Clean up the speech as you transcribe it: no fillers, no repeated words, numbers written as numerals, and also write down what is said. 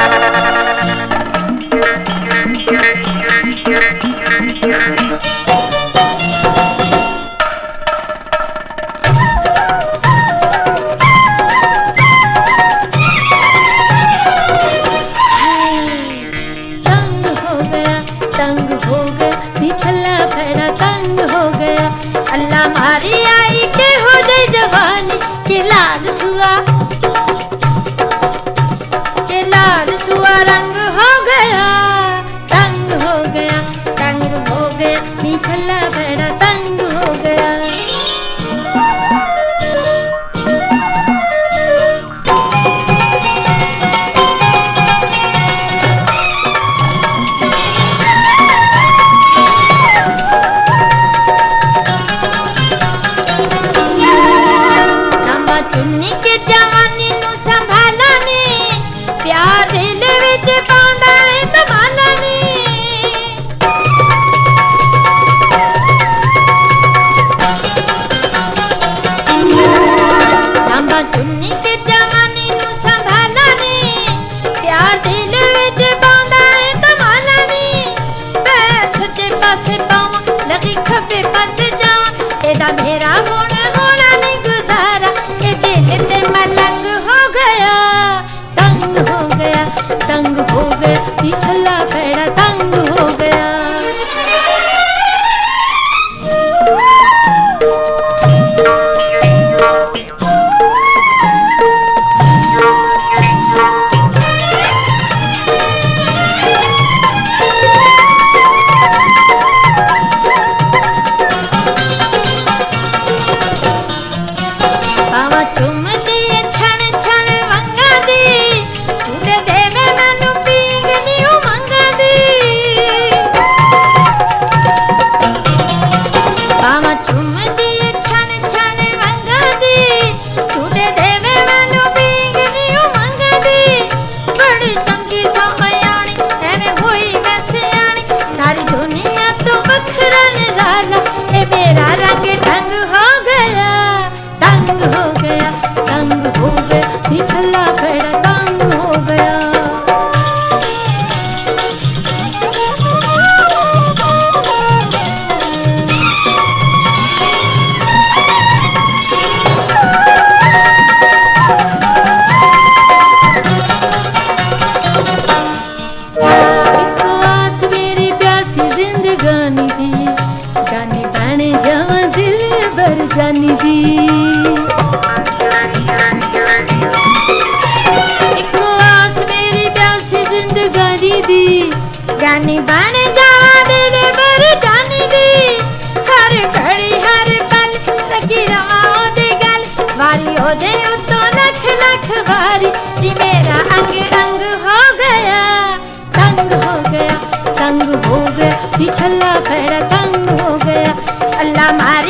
अल्लाह मारी आई के हो जाए जवानी के लाल सुआ रंग हो गया, तंग हो गया, तंग हो गया, निछला बड़ा तंग हो गया। चुन्नी के जवानी नू संभाला नी, प्यार दिल विच पाउंदा है संभाला नी। सांबा चुन्नी के जवानी नू संभाला नी, प्यार दिल विच पाउंदा है संभाला नी। मैं सच्चे पासे पावां लगी खब्बे पासे जावां, एदा मेरा होना होना नहीं गुजारा। तंग हो गया, तंग हो गया, तंग हो गया, निछला बड़ा तंग हो गया। जानी दी एक आस मेरी प्यासी जिंदगानी दी, जानी बन जावा दिल भर जानी दी। हर घड़ी हर पल लगी रवा ओदे गल, वारी ओदे उत्तों लख लख वारी। जी मेरा अंग अंग हो गया, तंग हो गया, तंग हो गया, निछला बड़ा तंग हो गया। अल्लाह